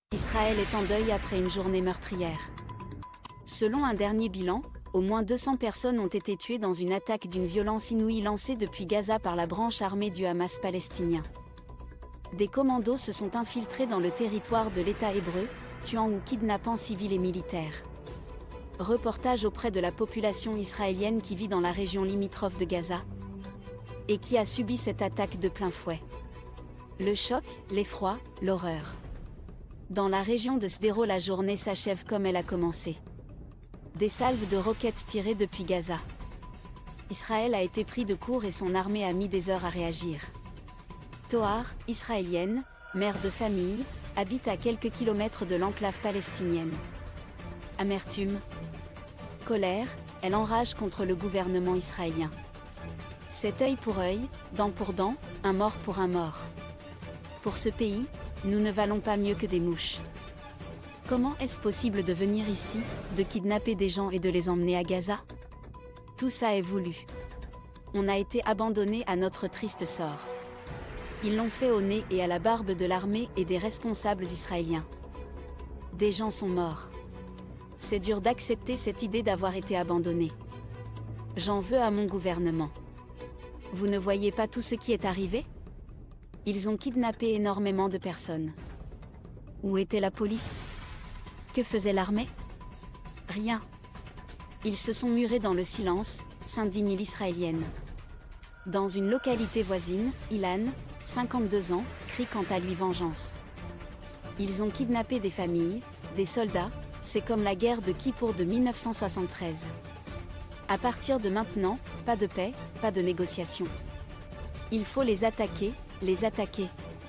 Israël est en deuil après une journée meurtrière. Selon un dernier bilan, au moins 200 personnes ont été tuées dans une attaque d'une violence inouïe lancée depuis Gaza par la branche armée du Hamas palestinien. Des commandos se sont infiltrés dans le territoire de l'État hébreu, tuant ou kidnappant civils et militaires. Reportage auprès de la population israélienne qui vit dans la région limitrophe de Gaza et qui a subi cette attaque de plein fouet. Le choc, l'effroi, l'horreur. Dans la région de Sderot, la journée s'achève comme elle a commencé. Des salves de roquettes tirées depuis Gaza. Israël a été pris de court et son armée a mis des heures à réagir. Tohar, israélienne, mère de famille, habite à quelques kilomètres de l'enclave palestinienne. Amertume, colère, elle enrage contre le gouvernement israélien. C'est œil pour œil, dent pour dent, un mort pour un mort. Pour ce pays, nous ne valons pas mieux que des mouches. Comment est-ce possible de venir ici, de kidnapper des gens et de les emmener à Gaza? Tout ça est voulu. On a été abandonnés à notre triste sort. Ils l'ont fait au nez et à la barbe de l'armée et des responsables israéliens. Des gens sont morts. C'est dur d'accepter cette idée d'avoir été abandonné. J'en veux à mon gouvernement. Vous ne voyez pas tout ce qui est arrivé? Ils ont kidnappé énormément de personnes. Où était la police? Que faisait l'armée? Rien. Ils se sont murés dans le silence, s'indigne l'israélienne. Dans une localité voisine, Ilan, 52 ans, crie quant à lui vengeance. Ils ont kidnappé des familles, des soldats, c'est comme la guerre de Kippour de 1973. À partir de maintenant, pas de paix, pas de négociation. Il faut les attaquer, les attaquer.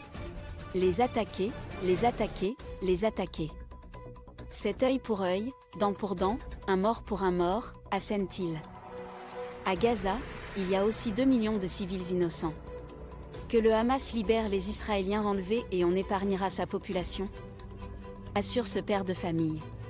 Les attaquer, les attaquer, les attaquer. C'est œil pour œil, dent pour dent, un mort pour un mort, assène-t-il. À Gaza, il y a aussi 2 millions de civils innocents. Que le Hamas libère les Israéliens enlevés et on épargnera sa population, assure ce père de famille.